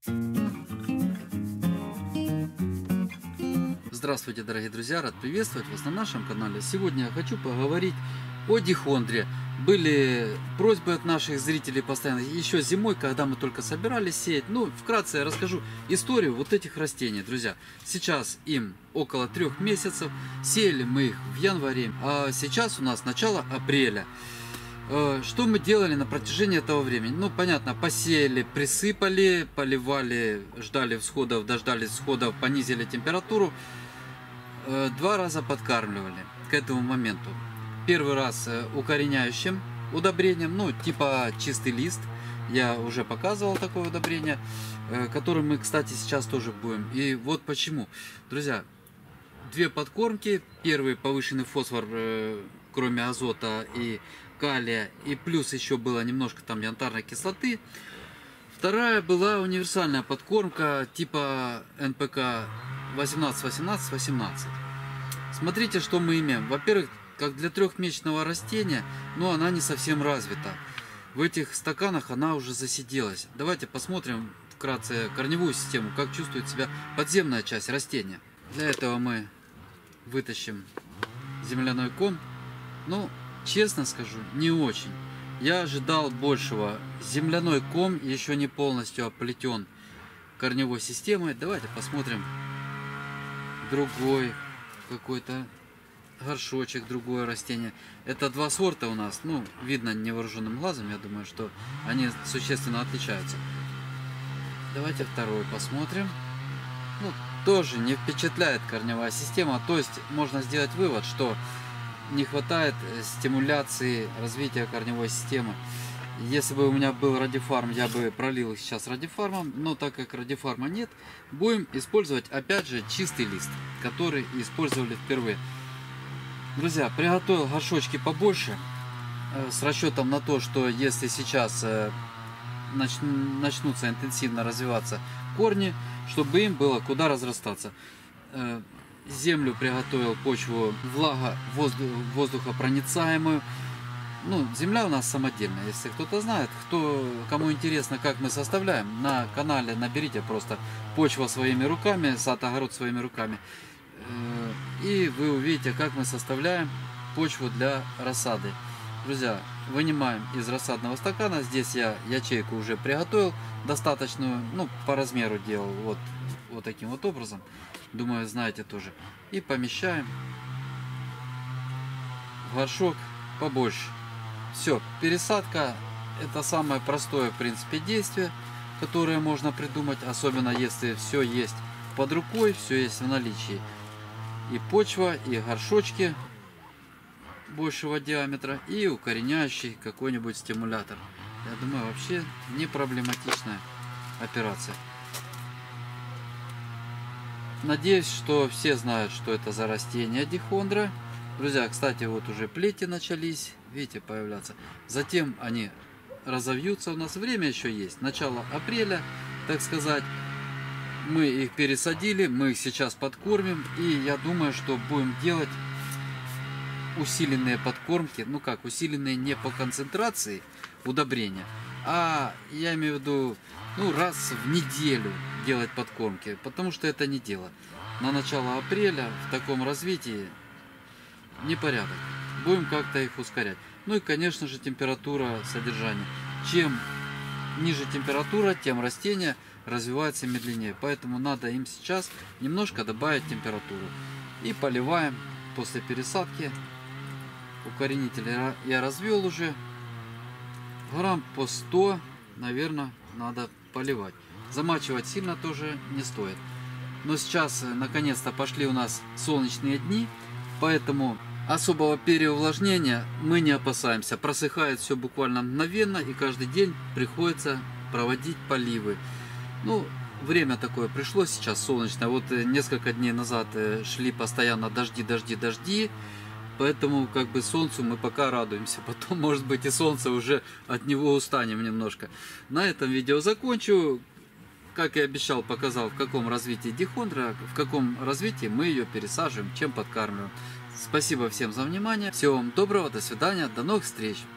Здравствуйте, дорогие друзья, рад приветствовать вас на нашем канале. Сегодня я хочу поговорить о дихондре. Были просьбы от наших зрителей постоянно, еще зимой, когда мы только собирались сеять. Ну, вкратце я расскажу историю вот этих растений, друзья. Сейчас им около 3 месяцев, сеяли мы их в январе, а сейчас у нас начало апреля. Что мы делали на протяжении этого времени? Ну, понятно, посеяли, присыпали, поливали, ждали всходов, дождались всходов, понизили температуру. 2 раза подкармливали к этому моменту. Первый раз укореняющим удобрением, ну, типа чистый лист. Я уже показывал такое удобрение, которым мы, кстати, сейчас тоже будем. И вот почему. Друзья, 2 подкормки. Первый повышенный фосфор, кроме азота и калия, и плюс еще было немножко там янтарной кислоты. Вторая была универсальная подкормка типа НПК 18-18-18. Смотрите, что мы имеем. Во-первых, как для 3-месячного растения, но она не совсем развита. В этих стаканах она уже засиделась. Давайте посмотрим вкратце корневую систему, как чувствует себя подземная часть растения. Для этого мы вытащим земляной ком. Ну, честно скажу, не очень. Я ожидал большего. Земляной ком еще не полностью оплетен корневой системой. Давайте посмотрим другой какой-то горшочек, другое растение. Это 2 сорта у нас. Ну, видно невооруженным глазом, я думаю, что они существенно отличаются. Давайте второй посмотрим. Ну, тоже не впечатляет корневая система. То есть можно сделать вывод, что не хватает стимуляции развития корневой системы. Если бы у меня был радифарм, я бы пролил их сейчас радифармом, но так как радифарма нет, будем использовать опять же чистый лист, который использовали впервые. Друзья, приготовил горшочки побольше, с расчетом на то, что если сейчас начнутся интенсивно развиваться корни, чтобы им было куда разрастаться. Землю приготовил, почву воздухопроницаемую. Ну, земля у нас самодельная, если кто-то знает, кому интересно, как мы составляем, на канале наберите просто почва своими руками, сад-огород своими руками, и вы увидите, как мы составляем почву для рассады. Друзья, вынимаем из рассадного стакана, здесь я ячейку уже приготовил достаточную, ну, по размеру делал, вот таким вот образом, думаю, знаете тоже, и помещаем в горшок побольше. Все, пересадка — это самое простое, в принципе, действие, которое можно придумать, особенно если все есть под рукой, все есть в наличии. И почва, и горшочки большего диаметра, и укореняющий какой-нибудь стимулятор. Я думаю, вообще не проблематичная операция. Надеюсь, что все знают, что это за растение дихондра. Друзья, кстати, вот уже плети начались, видите, появляться. Затем они разовьются. У нас время еще есть. Начало апреля, так сказать. Мы их пересадили, мы их сейчас подкормим. И я думаю, что будем делать усиленные подкормки. Ну как, усиленные не по концентрации удобрения, а я имею в виду, ну, раз в неделю делать подкормки. Потому что это не дело. На начало апреля в таком развитии непорядок. Будем как-то их ускорять. Ну и, конечно же, температура содержания. Чем ниже температура, тем растения развиваются медленнее. Поэтому надо им сейчас немножко добавить температуру. И поливаем после пересадки. Укоренитель я развел уже. Грамм по 100, наверное, надо поливать. Замачивать сильно тоже не стоит. Но сейчас, наконец-то, пошли у нас солнечные дни. Поэтому особого переувлажнения мы не опасаемся. Просыхает все буквально мгновенно, и каждый день приходится проводить поливы. Ну, время такое пришло сейчас солнечное. Вот несколько дней назад шли постоянно дожди. Поэтому как бы солнцу мы пока радуемся. Потом, может быть, и солнце уже от него устанем немножко. На этом видео закончу. Как и обещал, показал, в каком развитии дихондра, в каком развитии мы ее пересаживаем, чем подкармливаем. Спасибо всем за внимание. Всего вам доброго, до свидания, до новых встреч.